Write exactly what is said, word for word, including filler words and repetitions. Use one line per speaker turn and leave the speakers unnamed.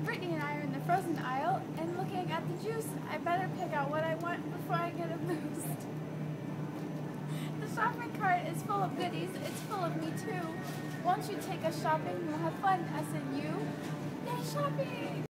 Brittany and I are in the frozen aisle and looking at the juice. I better pick out what I want before I get a boost. The shopping cart is full of goodies. It's full of me too. Won't you take us shopping? We'll have fun, us and you. Yay, shopping!